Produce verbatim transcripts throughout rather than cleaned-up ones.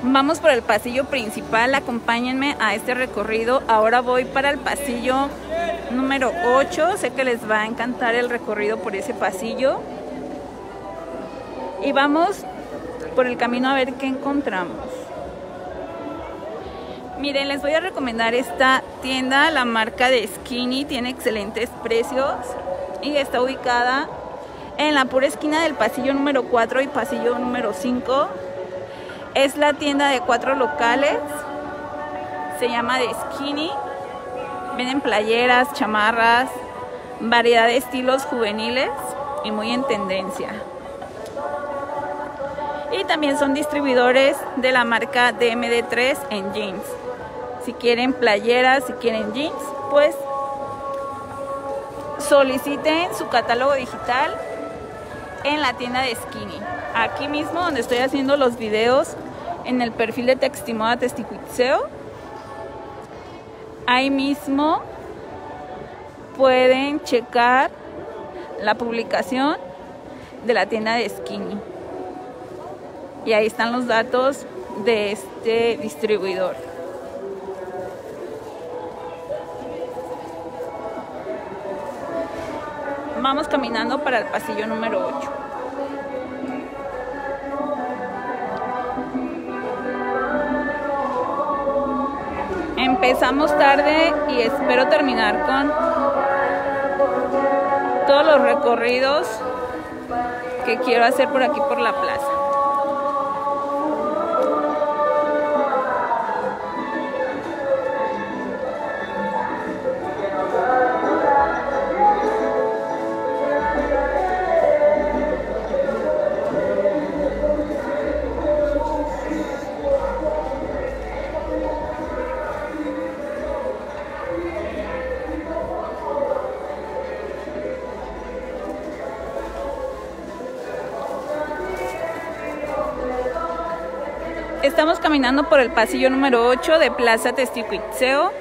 Vamos por el pasillo principal, acompáñenme a este recorrido. Ahora voy para el pasillo número ocho, sé que les va a encantar el recorrido por ese pasillo. Y vamos por el camino a ver qué encontramos. Miren, les voy a recomendar esta tienda, la marca de Skinny, tiene excelentes precios y está ubicada en la pura esquina del pasillo número cuatro y pasillo número cinco. Es la tienda de cuatro locales, se llama de Skinny. Venden playeras, chamarras, variedad de estilos juveniles y muy en tendencia. Y también son distribuidores de la marca D M D tres en jeans. Si quieren playeras, si quieren jeans, pues soliciten su catálogo digital en la tienda de Skinny. Aquí mismo donde estoy haciendo los videos, en el perfil de Textimoda Testicuitseo, ahí mismo pueden checar la publicación de la tienda de Skinny. Y ahí están los datos de este distribuidor. Vamos caminando para el pasillo número ocho. Empezamos tarde y espero terminar con todos los recorridos que quiero hacer por aquí por la plaza. Estamos caminando por el pasillo número ocho de Plaza Testicuitseo.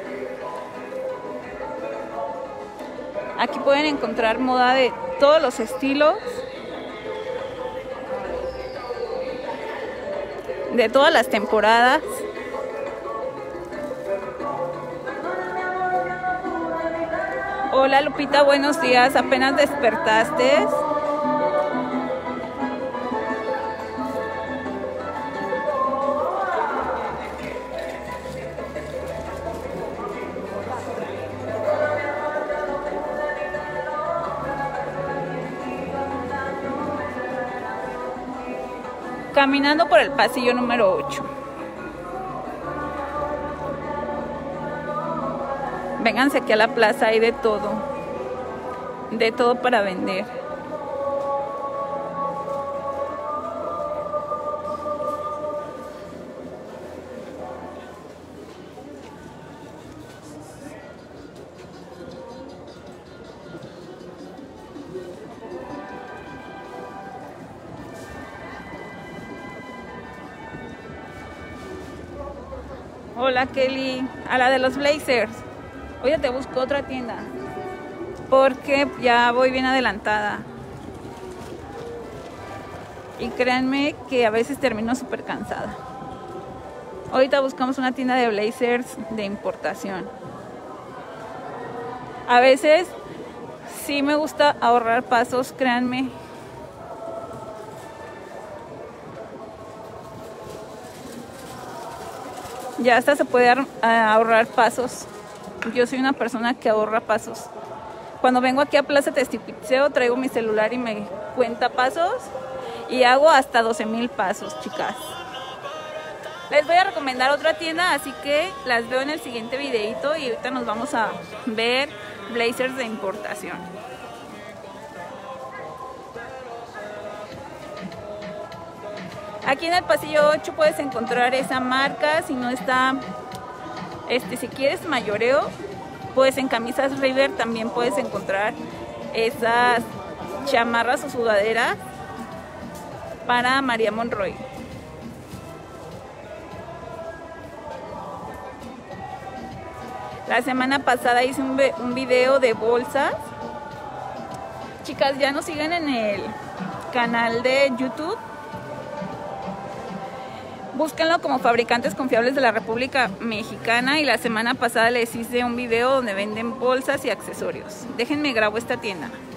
Aquí pueden encontrar moda de todos los estilos, de todas las temporadas. Hola Lupita, buenos días, apenas despertaste. Caminando por el pasillo número ocho. Vénganse aquí a la plaza, hay de todo. De todo para vender. Hola Kelly, a la de los blazers. Oye, te busco otra tienda porque ya voy bien adelantada. Y créanme que a veces termino súper cansada. Ahorita buscamos una tienda de blazers de importación. A veces sí me gusta ahorrar pasos, créanme. Ya hasta se puede ahorrar pasos. Yo soy una persona que ahorra pasos. Cuando vengo aquí a Plaza Testicuitseo, traigo mi celular y me cuenta pasos. Y hago hasta doce mil pasos, chicas. Les voy a recomendar otra tienda, así que las veo en el siguiente videito. Y ahorita nos vamos a ver blazers de importación. Aquí en el pasillo ocho puedes encontrar esa marca. Si no está, este, si quieres mayoreo, pues en camisas River también puedes encontrar esas chamarras o sudaderas para María Monroy. La semana pasada hice un, un video de bolsas. Chicas, ya nos siguen en el canal de YouTube. Búsquenlo como Fabricantes Confiables de la República Mexicana, y la semana pasada les hice un video donde venden bolsas y accesorios. Déjenme grabo esta tienda.